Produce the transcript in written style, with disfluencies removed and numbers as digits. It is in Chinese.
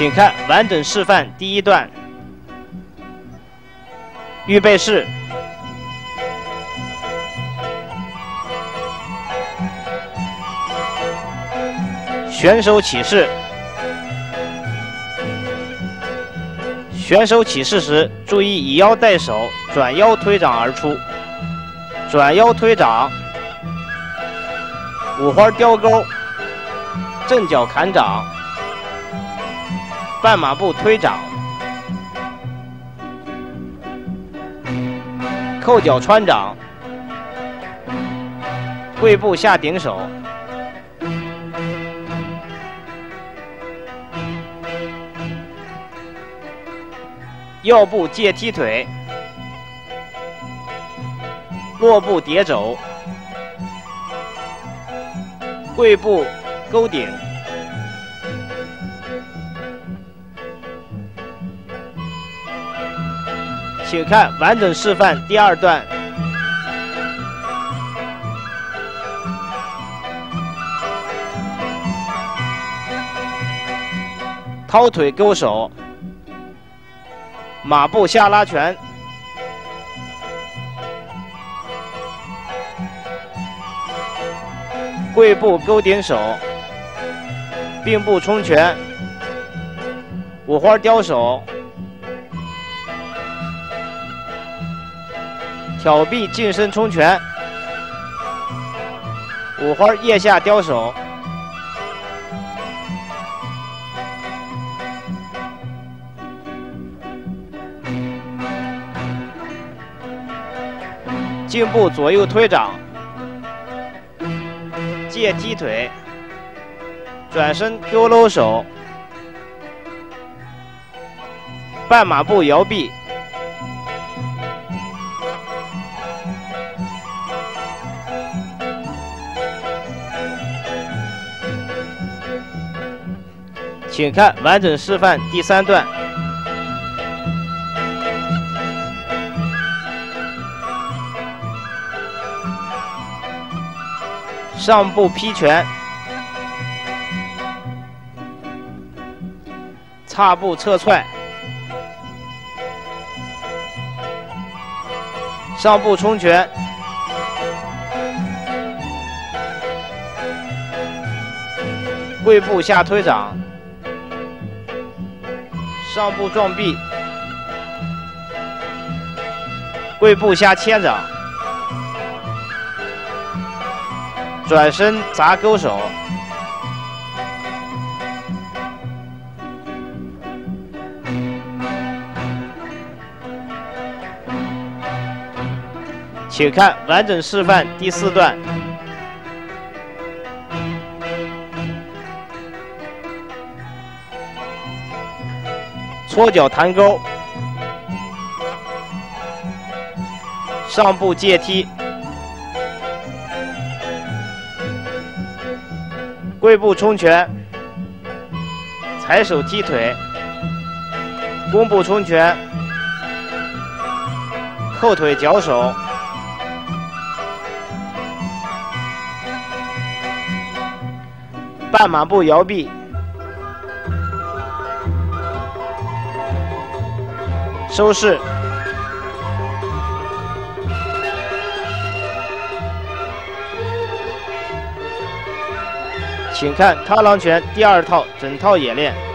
请看完整示范第一段。预备式。选手起势。选手起势时，注意以腰带手，转腰推掌而出。转腰推掌，五花雕钩，正脚砍掌，半马步推掌，扣脚穿掌，跪步下顶手。腰部借踢腿，落步叠肘，跪步勾顶，请看完整示范第二段。掏腿勾手，马步下拉拳，跪步勾顶手，并步冲拳，五花雕手，挑臂近身冲拳，五花腋下雕手，颈部左右推掌，借踢腿，转身勾搂手，半马步摇臂，请看完整示范第三段。上步劈拳，叉步侧踹，上步冲拳，跪步下推掌，上步撞臂，跪步下牵掌，转身砸勾手，请看完整示范第四段。搓脚弹钩，上步借踢，跪步冲拳，踩手踢腿，弓步冲拳，后腿绞手，半马步摇臂，收势。请看螳螂拳第二套整套演练。